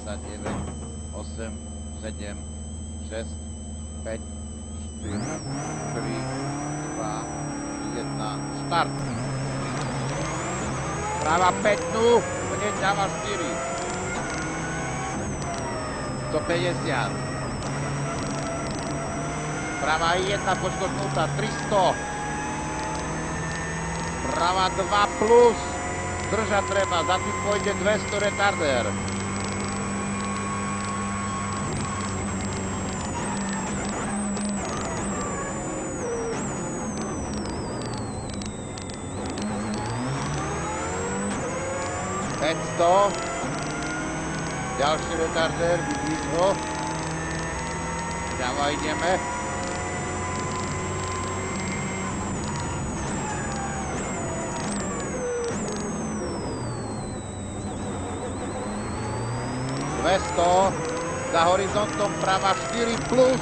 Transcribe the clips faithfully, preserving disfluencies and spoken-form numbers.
desať, deväť, osem, sedem, šesť, päť, štyri, tri, dva, jedna, štart. Prava päť, nula, hneď ľava štyri. stopäťdesiat. Prava jedna, počkotnutá, tristo. Prava dva plus, držať treba, za tým pôjde dvesto retarder. päťsto. Ďalší retarder, vidíš ho. Ďalej ideme. dvesto. Za horizontom prava štyri plus.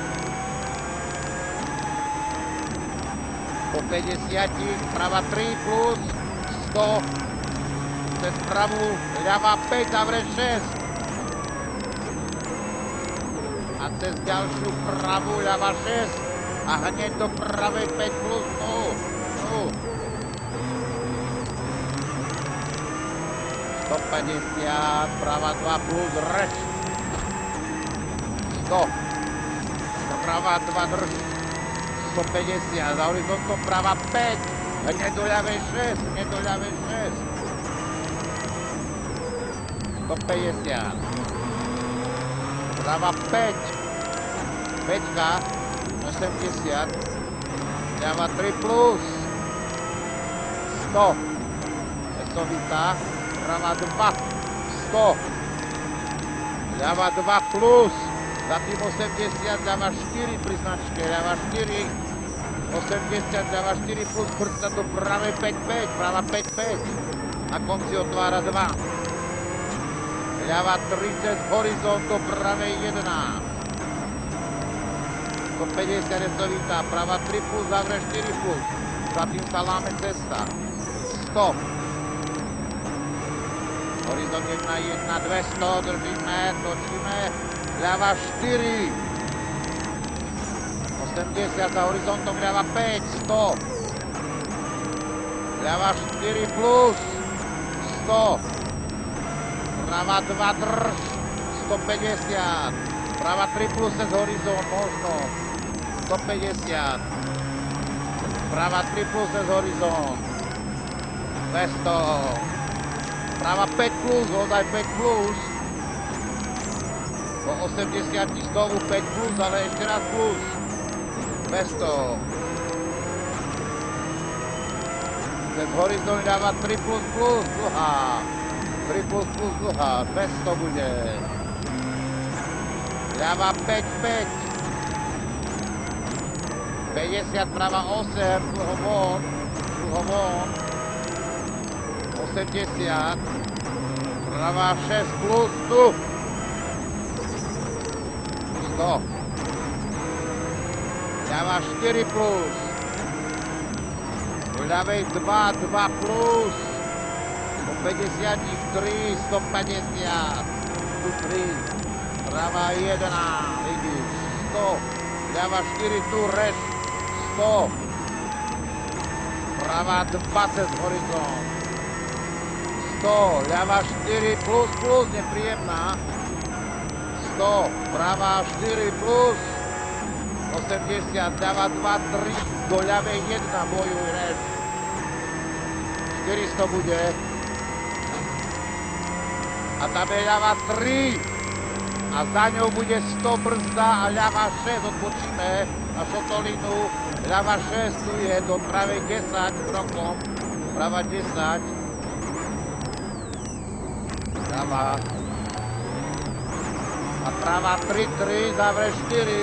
Po päťdesiat, prava tri plus. sto. Cez pravú, ľava päť, zavre šesť. A cez ďalšiu pravú, ľava šesť. A hneď do pravej päť plus nula. stopäťdesiat, prava dva plus, reč. sto. Prava dva drž. stopäťdesiat, za horizontom prava päť. Hneď do ľavej šesť, hneď do ľavej šesť. stopäťdesiat. Prava päť. päťka. osemdesiat. Ľava tri plus. sto. Esovita. Prava dva. sto. Ľava dva plus. Za tým osemdesiat. Ľava štyri pri značke. Ľava štyri. osemdesiat. Ľava štyri plus. Prsta do pravej päť päť. Prava päť päť. Na konci otvára dva. Ľava tri cez horizont do pravej jedenásť. stopäťdesiat esovitá, prava tri plus, zavre štyri plus. Za tým sa láme cesta. sto. Horizont jedna jedna, dvesto, držíme, točíme. Ľava štyri. osemdesiat za horizontom, ľava päť, sto. Ľava štyri plus, sto. Prava dva drž, stopäťdesiat. Prava tri plus cez horizont, možno. stopäťdesiat. Prava tri plus cez horizont. dvesto. Prava päť plus, ozaj päť plus. Po osemdesiat znovu päť plus, ale ešte raz plus. dvesto. Cez horizont ľava tri plus plus, dlhá. tri plus plus dlhá, dvesto bude. Ľava päť päť. päťdesiat, prava osem, dlho von, dlho von. osemdesiat. Prava šesť plus, tu. sto. Ľava štyri plus. V ľavej dva, dva plus. päťdesiat, tri, stopäťdesiat, tu tri, prava jedenásť, vidíš, sto, ľava štyri, tu reč, sto, prava dva cez horizont, sto, ľava štyri plus, plus, nepríjemná, sto, prava štyri plus, osemdesiat, ľava dva, tri, do ľavej jedna, bojuj reč, štyristo bude. A tam je ľava tri. A za ňou bude sto brzda a ľava šesť, odbočíme na šotolinu. Ľava šesť tu je do pravej desať krokom. Prava desať. Ľava. A prava tri tri, zavre štyri.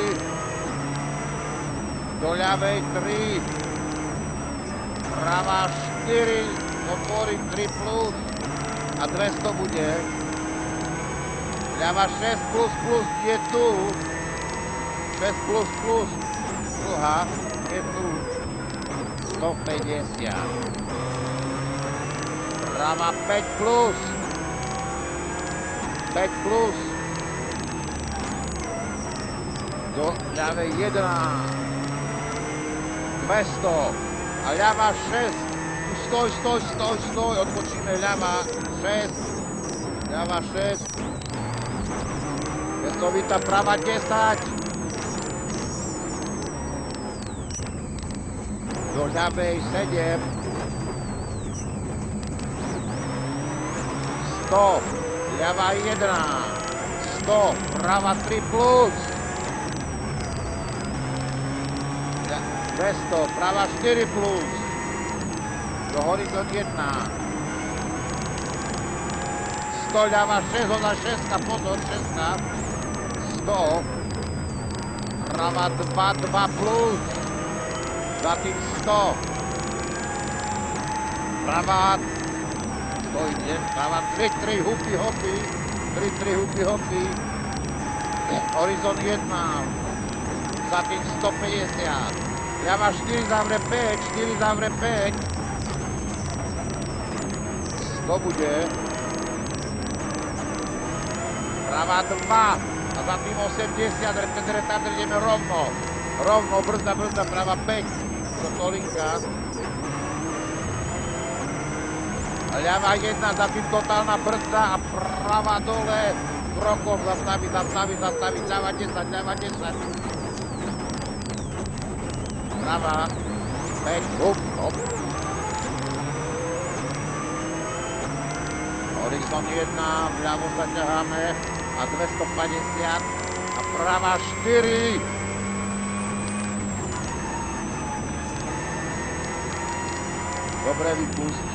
Do ľavej tri. Prava štyri, otvorí tri plus. A dvesto bude. Ľava šesť plus plus je tu. šesť plus plus. Druhá je tu. stopäťdesiat. Prava päť plus. päť plus. Do ľavej jedenásť. dvesto. A ľava šesť. Stoj, stoj, stoj, stoj. Odbočíme ľava šesť. Ľava šesť. Cestovita prava desať. Do ľavej sedem. sto. Ľava jedenásť. sto. Prava tri plus. dvesto. Prava štyri plus. Do horizont jedna. sto. Ľava šesť. Ona šesť. Pozor, šesť. sto. Prava dva. dva plus. Za tým sto. Prava. To ide. Prava tri. tri. Hupy, hopy. tri. tri. Hupy, hopy. Horizont jedna. Za tým sto päťdesiat. Ľava štyri zavre päť. štyri zavre päť. sto bude. Prava dva. A za tým osemdesiat. Retarder ideme rovno. Rovno. Brzda, brzda. Prava päť. Do tolinka. A ľava jedna. Za tým totálna brzda. A prava dole. Krokom zastaviť, zastaviť, zastaviť. Ľava desať. Ľava desať. Prava. päť. Hup, hop. Horizont jedna. Vľavo zaťaháme. A dvestopäťdesiat. A prava štyri. Dobre vypust.